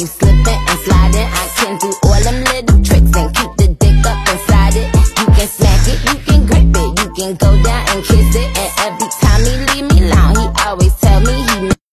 you slipping and sliding, I can do all them little tricks and keep the dick up inside it. You can smack it, you can grip it, you can go down and kiss it. And every time he leave me alone, he always tell me